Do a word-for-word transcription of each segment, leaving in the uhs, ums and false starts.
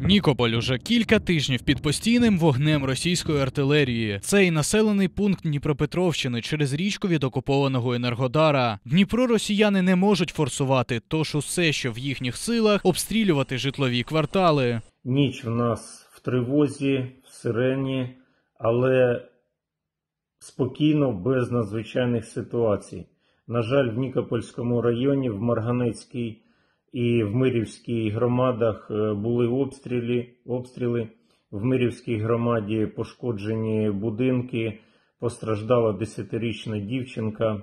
Нікополь уже кілька тижнів під постійним вогнем російської артилерії. Цей населений пункт Дніпропетровщини через річку від окупованого Енергодара. Дніпро росіяни не можуть форсувати, тож усе, що в їхніх силах, обстрілювати житлові квартали. Ніч в нас в тривозі, в сирені, але спокійно, без надзвичайних ситуацій. На жаль, в Нікопольському районі, в Марганецькій і в Мирівській громадах були обстріли. обстріли. В Мирівській громаді пошкоджені будинки, постраждала десятирічна дівчинка.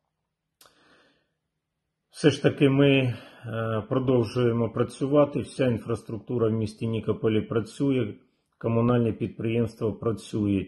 Все ж таки ми продовжуємо працювати, вся інфраструктура в місті Нікополі працює, комунальні підприємства працюють.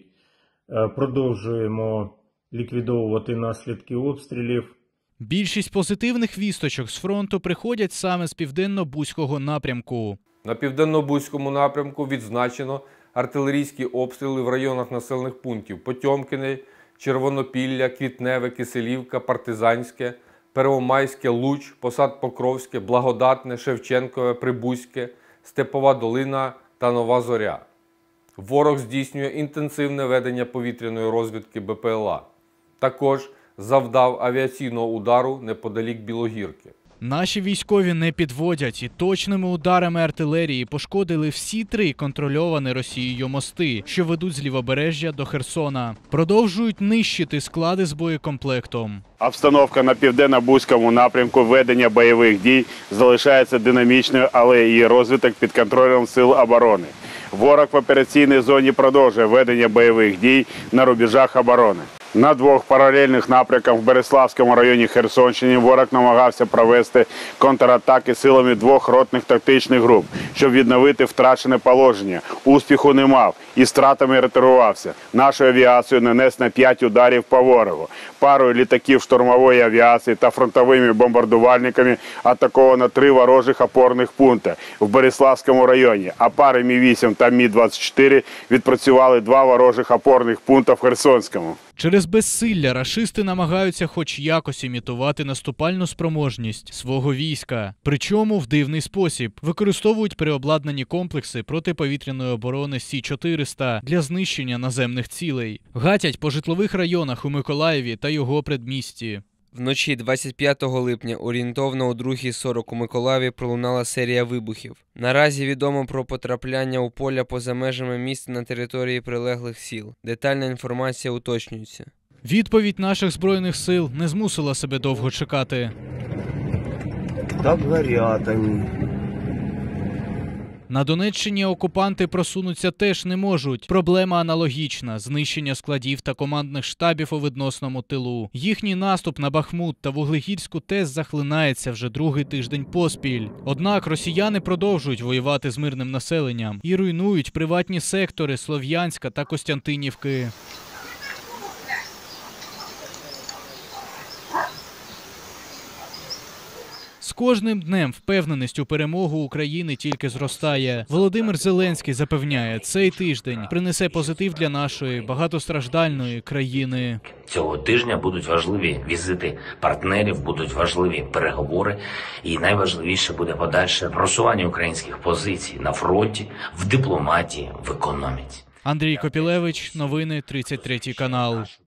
Продовжуємо ліквідовувати наслідки обстрілів. Більшість позитивних вісточок з фронту приходять саме з південно-бузького напрямку. На південно-бузькому напрямку відзначено артилерійські обстріли в районах населених пунктів Потьомкіне, Червонопілля, Квітневе, Киселівка, Партизанське, Первомайське, Луч, Посад Покровське, Благодатне, Шевченкове, Прибузьке, Степова Долина та Нова Зоря. Ворог здійснює інтенсивне ведення повітряної розвідки Б П Л А. Також завдав авіаційного удару неподалік Білогірки. Наші військові не підводять і точними ударами артилерії пошкодили всі три контрольовані Росією мости, що ведуть з Лівобережжя до Херсона. Продовжують нищити склади з боєкомплектом. Обстановка на південно-бузькому напрямку ведення бойових дій залишається динамічною, але її розвиток під контролем сил оборони. Ворог в операційній зоні продовжує ведення бойових дій на рубежах оборони. На двох паралельних напрямках в Береславському районі Херсонщини ворог намагався провести контратаки силами двох ротних тактичних груп, щоб відновити втрачене положення. Успіху не мав і стратами ретирувався. Нашою авіацією нанесено п'ять ударів по ворогу. Парою літаків штурмової авіації та фронтовими бомбардувальниками атаковано три ворожих опорних пункти в Береславському районі, а пари Мі вісім та Мі двадцять чотири відпрацювали два ворожих опорних пункти в Херсонському. Через безсилля рашисти намагаються хоч якось імітувати наступальну спроможність свого війська. Причому в дивний спосіб. Використовують переобладнані комплекси протиповітряної оборони Сі чотириста для знищення наземних цілей. Гатять по житлових районах у Миколаєві та його предмісті. Вночі двадцять п'ятого липня орієнтовно о другій сорок у Миколаєві пролунала серія вибухів. Наразі відомо про потрапляння у поля поза межами міста на території прилеглих сіл. Детальна інформація уточнюється. Відповідь наших Збройних сил не змусила себе довго чекати. Так горять вони. На Донеччині окупанти просунуться теж не можуть. Проблема аналогічна – знищення складів та командних штабів у відносному тилу. Їхній наступ на Бахмут та Вуглегірську теж захлинається вже другий тиждень поспіль. Однак росіяни продовжують воювати з мирним населенням і руйнують приватні сектори Слов'янська та Костянтинівки. З кожним днем впевненість у перемогу України тільки зростає. Володимир Зеленський запевняє, цей тиждень принесе позитив для нашої багатостраждальної країни. Цього тижня будуть важливі візити партнерів, будуть важливі переговори і найважливіше буде подальше просування українських позицій на фронті, в дипломатії, в економіці. Андрій Копілевич, новини, тридцять третій канал.